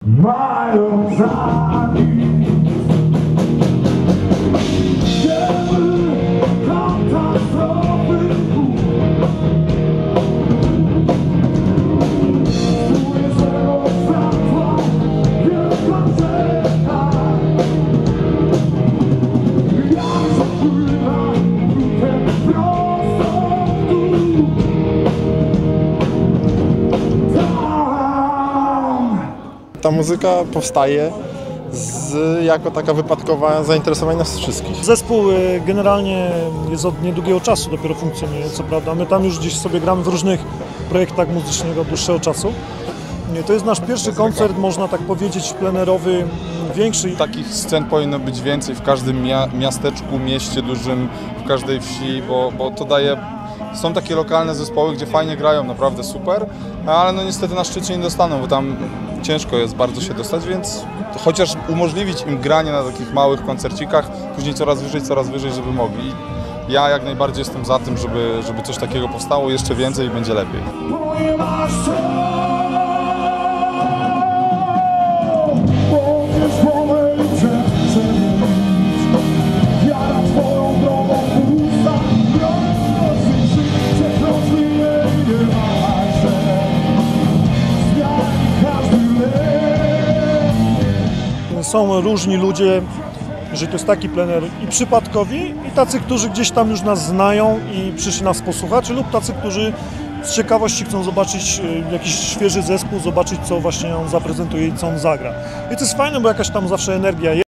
Mają za nic katastrofy Czuję zero światła, wielka rzeka Jak zapływa ruchem prosto w dół Ta muzyka powstaje jako taka wypadkowa zainteresowania nas wszystkich. Zespół generalnie jest od niedługiego czasu dopiero funkcjonuje, co prawda. My tam już gdzieś sobie gramy w różnych projektach muzycznych od dłuższego czasu. To jest nasz pierwszy koncert, można tak powiedzieć, plenerowy, większy. Takich scen powinno być więcej w każdym miasteczku, mieście dużym, w każdej wsi, bo to daje... Są takie lokalne zespoły, gdzie fajnie grają, naprawdę super, ale no niestety na szczycie nie dostaną, bo tam ciężko jest bardzo się dostać, więc chociaż umożliwić im granie na takich małych koncercikach, później coraz wyżej, żeby mogli. Ja jak najbardziej jestem za tym, żeby coś takiego powstało, jeszcze więcej i będzie lepiej. Są różni ludzie, że to jest taki plener i przypadkowi, i tacy, którzy gdzieś tam już nas znają i przyszli nas posłuchać, lub tacy, którzy z ciekawości chcą zobaczyć jakiś świeży zespół, zobaczyć, co właśnie on zaprezentuje i co on zagra. I to jest fajne, bo jakaś tam zawsze energia jest.